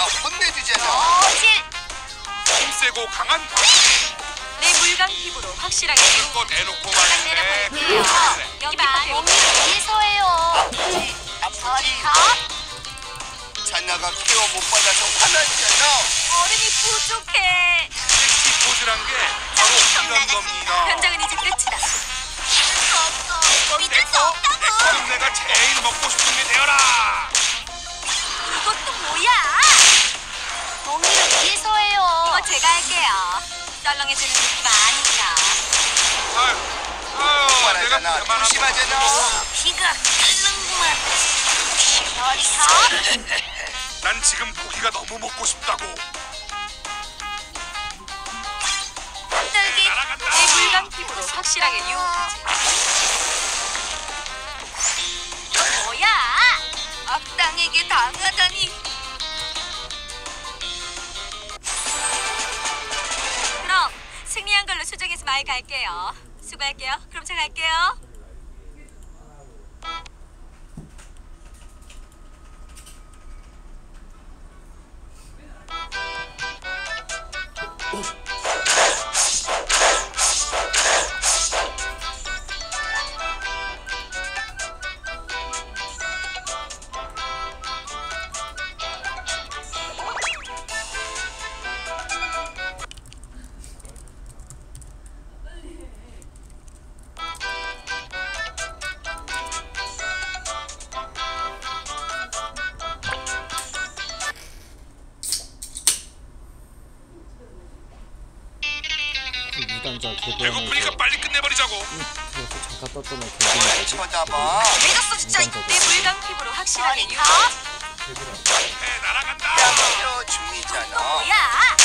혼내주잖아. 어질. 힘세고 강한 내 물광 피부로 확실하게 먹을 거 대놓고 말인데 내려볼게요. 여기 봐. 몽이를 위해서예요. 아프지? 가. 잔나가 케어 못 받아서 화났잖아. 어른이 부족해. 섹시 포즈란 게 바로 이런 겁니다. 현장은 이제 끝이다. 믿을 수 내꺼 없다고. 내가 제일 먹고 싶은 게 되어라. 이것도 뭐야? 몽이를 위해서예요. 이거 제가 할게요. 썰렁해지는 느낌 아니까. 내가 말하잖아. 조심하잖아. 피가 끓는구만. 어디서? 난 지금 고기가 너무 먹고 싶다고. 흔들기. 날아간다. 내 물광 피부로 확실하게 유혹하지. 뭐야? 악당에게 당하다니. 그럼 승리한 걸로 수정해서 많이 갈게요. 수고할게요. 그럼 제가 갈게요. 무단자 배고프니까 개변에서 빨리 끝내버리자고. 그래서 잠깐 떴던 애 뭘 개변이지. 쳐다봐. 믿었어 진짜. 내 물광 피부로 확실하게 유혹. 해 날아간다. 케어 중이잖아. 뭐야?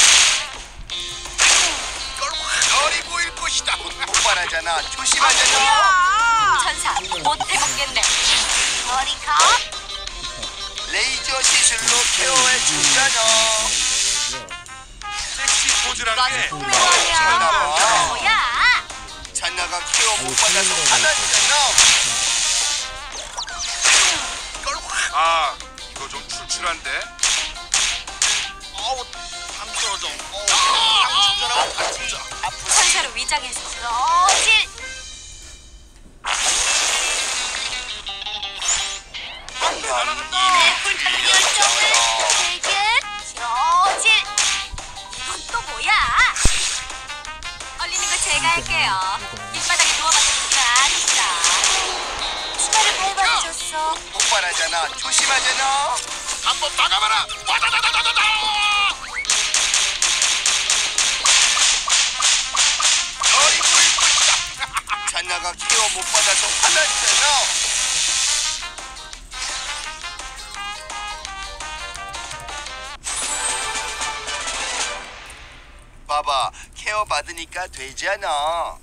이걸 확 보일 것이다. 못 말하잖아. 조심하잖아. 천사 못 해먹겠네. 머리카. 레이저 시술로 케어해 주잖아. 섹시 포즈란 게 이건 바로 이런 겁니다. 뭐야? 잔나가 케어 못 받아서 화났잖아. 이걸 확. 이거 좀 출출한데. 어우, 땀 떨어져. 어우, 땀 같이 아프지? 천사로 위장해서 어질. 내 불타는 열정을 되게 저질. 이건 또 뭐야? 얼리는 거 제가 할게요. 밑바닥에 누워봤자 그만 아니까. 치마를 밟아주셨어. 못 말하잖아. 조심하잖아. 한번 막아봐라. 와다다다다다다. 너희 보일 것이다. 잔나가 케어 못 받아서 화났잖아. 봐봐, 케어 받으니까 되잖아.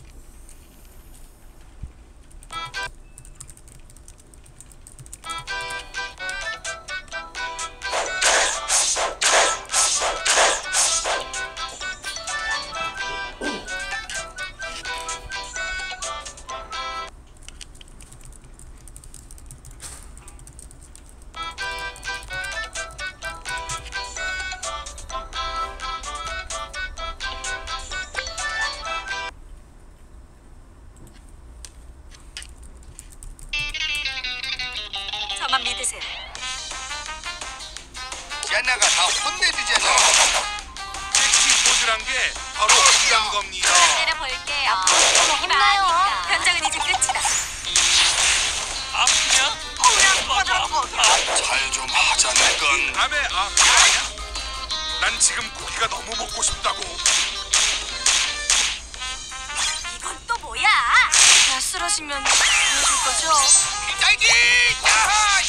저만 믿으세요. 잔나가 다 혼내주잖아. 섹시 포즈란 게 바로 이런 겁니다. 때려볼게요. 여기 많으니까. 현장은 이제 끝이다. 아프냐? 잘 좀 하자, 내건. 다음에 난 지금 고기가 너무 먹고 싶다고. 이건 또 뭐야? 나 쓰러지면 보여줄 거죠? 딸기! 야하!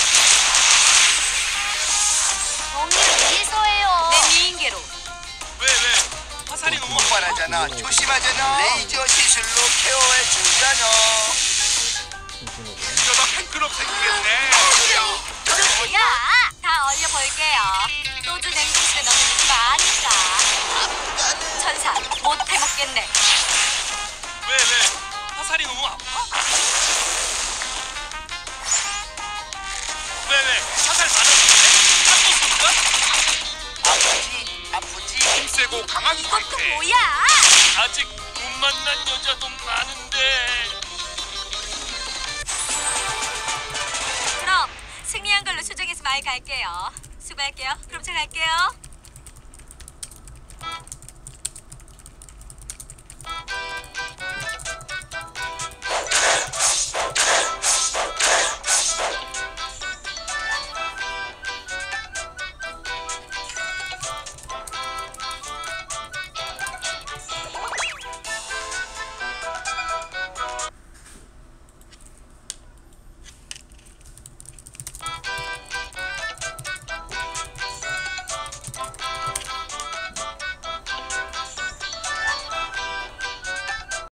몽이를 위해서예요. 내 미인계로. 왜? 화살이 너무 못 말하잖아. 조심하잖아. 레이저 시술로 케어해 주잖아. 이러다 팬클럽 생기겠네. 뭐야? 다 얼려볼게요. 소주 냉동실에 넣는 느낌 아니까. 천사 못 해먹겠네. 왜? 화살이 너무 아파? 왜? 화살 맞았는데? ጣ고 쏜다? 만난 여자도 많은데. 그럼 승리한 걸로 수정해서 마을 갈게요. 수고할게요. 그럼 제가 갈게요.